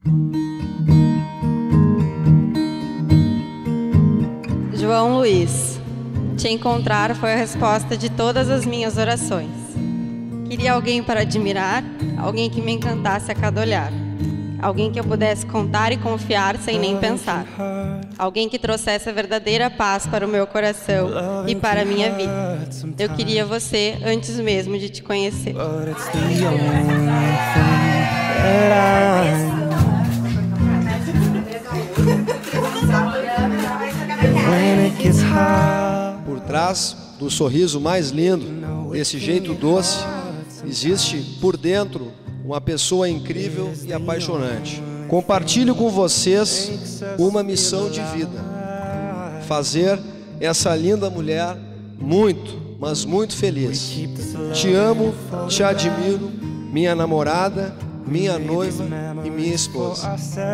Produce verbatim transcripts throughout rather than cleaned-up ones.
João Luiz, te encontrar foi a resposta de todas as minhas orações. Queria alguém para admirar, alguém que me encantasse a cada olhar. Alguém que eu pudesse contar e confiar sem nem pensar. Alguém que trouxesse a verdadeira paz para o meu coração e para a minha vida. Eu queria você antes mesmo de te conhecer. Por trás do sorriso mais lindo, desse jeito doce, existe por dentro uma pessoa incrível e apaixonante. Compartilho com vocês uma missão de vida: fazer essa linda mulher muito, mas muito feliz. Te amo, te admiro, minha namorada, minha noiva e minha esposa.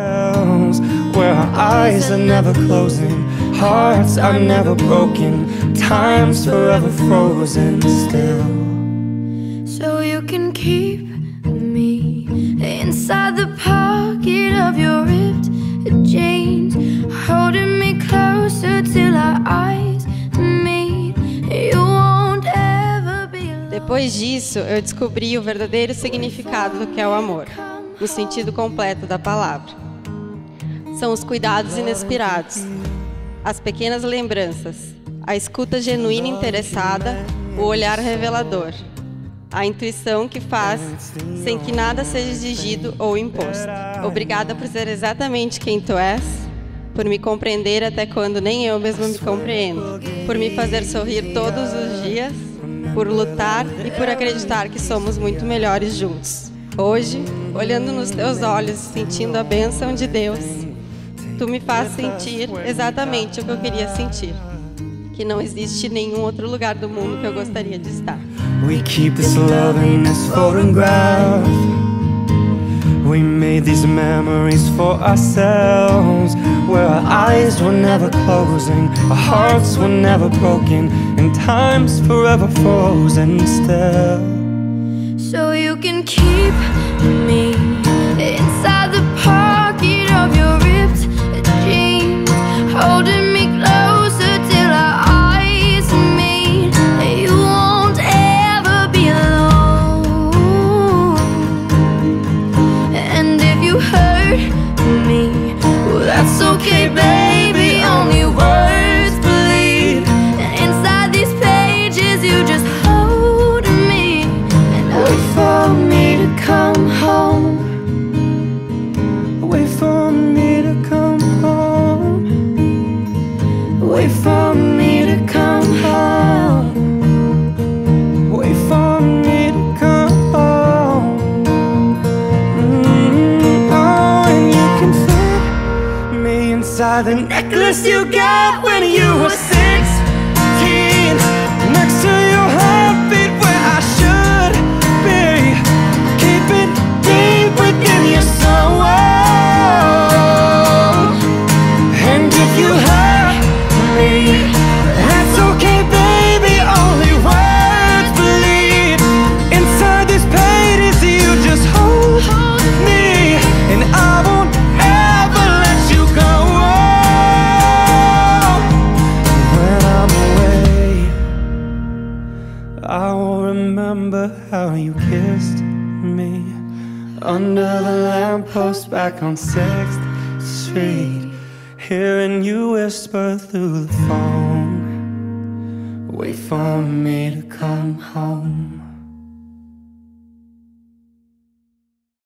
Where our eyes are never closing, hearts are never broken, time's forever frozen still. So you can keep me inside the pocket of your ripped jeans, holding me closer till our eyes meet. You won't ever be alone. Depois disso, eu descobri o verdadeiro significado do que é o amor, no sentido completo da palavra. São os cuidados inesperados, as pequenas lembranças, a escuta genuína e interessada, o olhar revelador, a intuição que faz sem que nada seja exigido ou imposto. Obrigada por ser exatamente quem tu és, por me compreender até quando nem eu mesma me compreendo, por me fazer sorrir todos os dias, por lutar e por acreditar que somos muito melhores juntos. Hoje, olhando nos teus olhos e sentindo a bênção de Deus, tu me faz sentir exatamente o que eu queria sentir, que não existe nenhum outro lugar do mundo que eu gostaria de estar. We keep this love in this photograph. We made these memories for ourselves, where our eyes were never closing, our hearts were never broken, and time's forever frozen still. So you can keep me inside the pocket of your ripped jeans, holding me closer till our eyes meet. You won't ever be alone. And if you hurt me, well, that's okay, baby. Only words bleed. And inside these pages, you just hold me and wait for me to come home. Wait for me to come home. Wait for me to come home. Wait for me to come home. Mm-hmm. Oh, and you can fit me inside the necklace you got when you were sixteen, next to your heartbeat where I should be. Keep it deep within your soul. And if you hurt me, that's okay, baby. Only words bleed. Inside these pages, you just hold me, and I won't ever let you go. When I'm away, I will remember how you kissed me under the lamppost back on sixth Street, hearing you whisper through the phone, wait for me to come home.